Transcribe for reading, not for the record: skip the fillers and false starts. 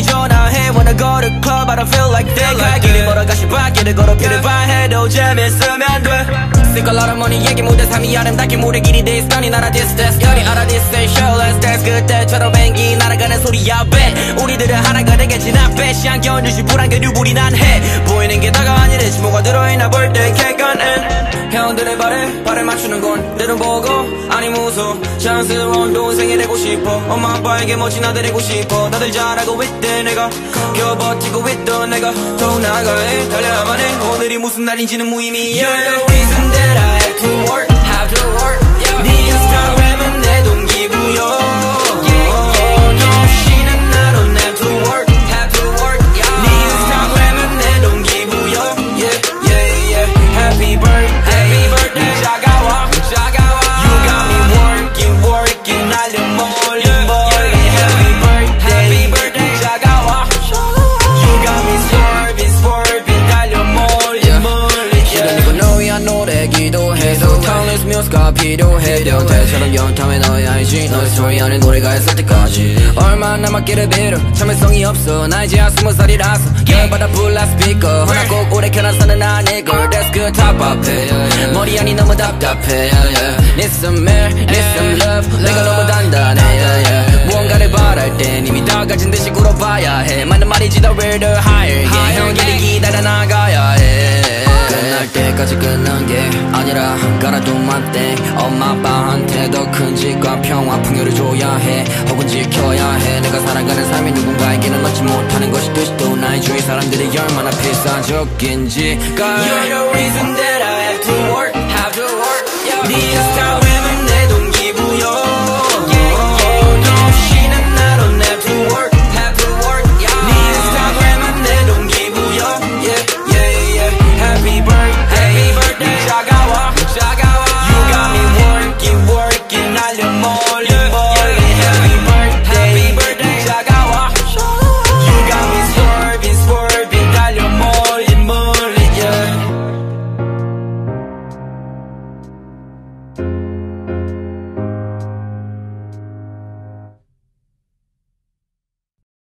전화해 Wanna go to club I don't feel like that 갈 길을 걸어 다시 밖에를 걸어 피를 발해도 재밌으면 돼 Think a lot of money 얘기 못해 삶이 아름답게 모래 길이 this stunning 나라 this that's 열이 알아 this say show let's dance 그때처럼 뱅기 날아가는 소리야 bet 우리들은 하나가 되겠지 나 배시 안겨 뉴시 불안겨 뉴불이 난해 보이는 게 다가 아니랬지 뭐가 들어있나 볼 때 객관은 형들의 발에 맞추는 건 때론 보고 아니 무서워 자연스러운 동생이 되고 싶어 엄마 아빠에게 멋진 아들 되고 싶어 다들 잘하고 있대 내가 겨우 버티고 있던 내가 더 나아가해 달려야만 해 오늘이 무슨 날인지는 무의미해 You're the reason that I have to work have to work 네 인스타그램은 내 동기부여 너 쉬는 날은 have to work have to work 네 인스타그램은 내 동기부여 yeah yeah yeah happy birthday 차가워 you got me working 날려 멀리 happy birthday 차가워 you got me swerving 달려 멀리 이거 너야 노래 기도해도 Countless music가 필요해 대처럼 연탐해 너의 알지 너의 스토리 안에 노래가 있을 때까지 얼마 남았기를 빌어 참을성이 없어 나 이제야 20살이라서 열받아 불러 스피커 하나 꼭 오래 켜놔서는 아니걸 That's good top 앞에 머리 안이 너무 답답해 Need some air, need some love 내가 너무 단단해 무언가를 바랄 땐 이미 다 가진 듯이 굴어봐야 해 맞는 말이지 the real the higher 형들이 기다려 나가야 해 끝날 때까지 끝난 게 아니라 가라도만 때 엄마 아빠한테 더 큰 집과 평화 풍요를 줘야 해 혹은 지켜야 해 내가 살아가는 삶이 누군가에게는 얻지 못하는 것이 뜻이 또 나의 주위 사람들이 얼마나 필사적인지 You're the